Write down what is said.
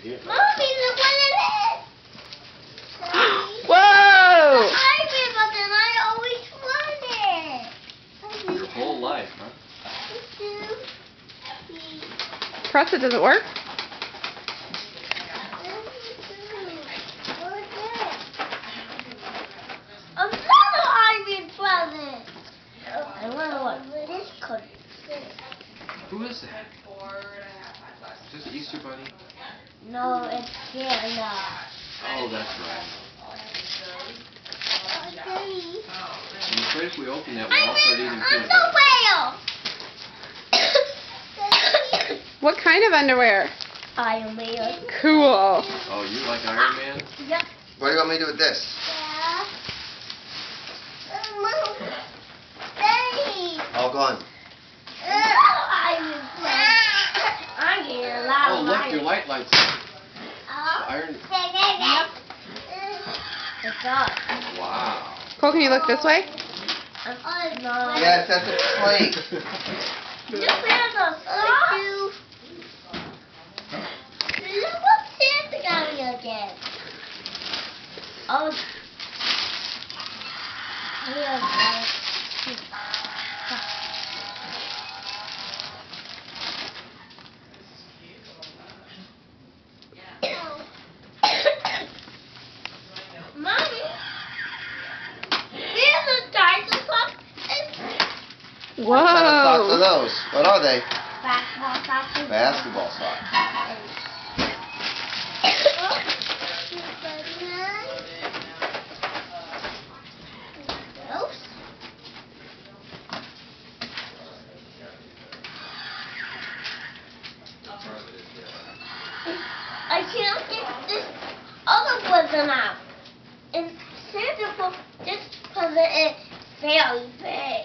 here. Mommy, look what it is! Whoa! Iron, but then I always want it. Your whole life, huh? Press it, does it work? Another Iron present! I wonder what this could be. Who is that? Is this the Easter Bunny? No, it's Santa. Oh, that's right. I'm afraid if we open that, we'll all start eating food. Underwear! What kind of underwear? Iron Man. Cool. Oh, you like Iron Man? Yep. What do you want me to do with this? All gone. I'm getting a lot Oh, of look, your lights up. The iron. Yep. It's up. Wow. Cole, can you look this way? No. Yes, that's a plate. Look at the sauce. Look what Santa got me again. Oh. Mommy, here's a dinosaur. Whoa. What kind of socks are those? What are they? Basketball socks. Basketball socks. I can't get this other present out. And Santa put this present in very big.